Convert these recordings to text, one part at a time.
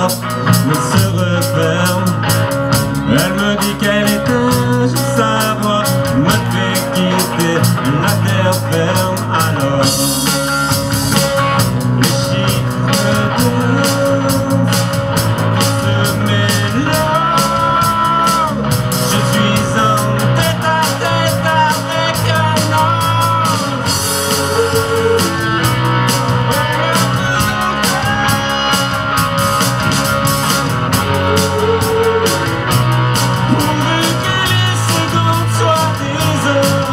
porte ne se referme. Elle me dit qu'elle est un jour savoir, me fait quitter la terre ferme. Alors les chiffres dansent, se mélangent. Je suis en tête à tête avec un ange. Pourvu que les secondes soient des heures.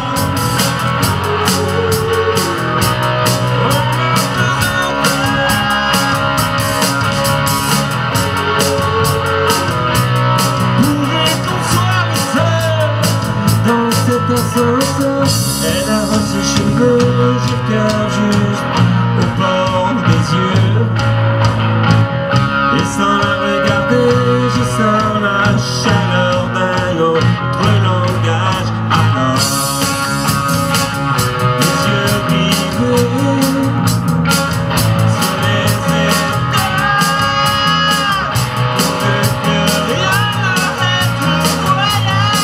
Elle arrose ses cheveux juste au bord des yeux. Et sans la regarder, je sens la chaleur d'un autre langage. Alors, les yeux rivés sur les états, pour que rien n'arrête le voyage.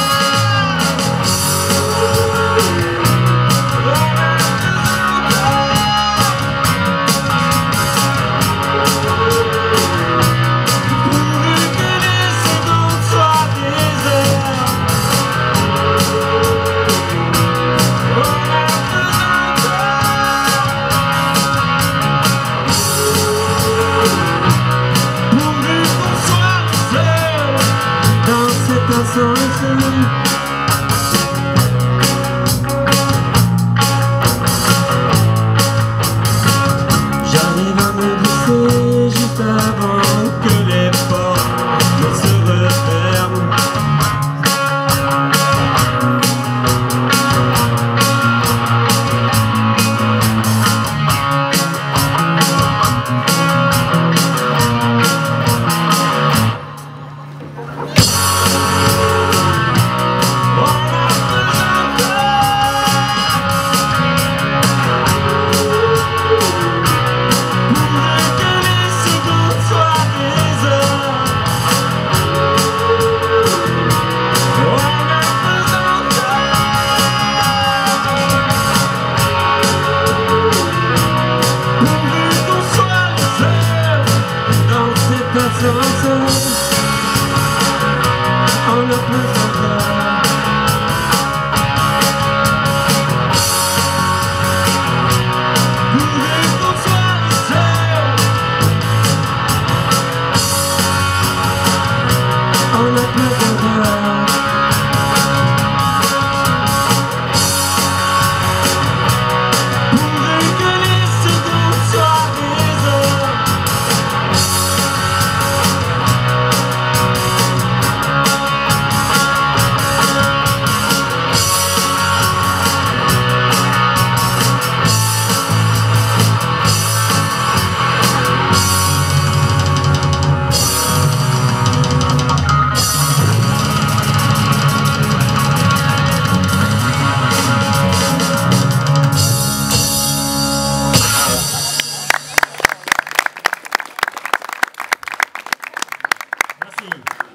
J'arrive à me glisser juste avant que les portes ne se referment. On a plus encore. Pourvu qu'on soit seul, on a plus encore. Pourvu que les secondes soient des heures. Merci.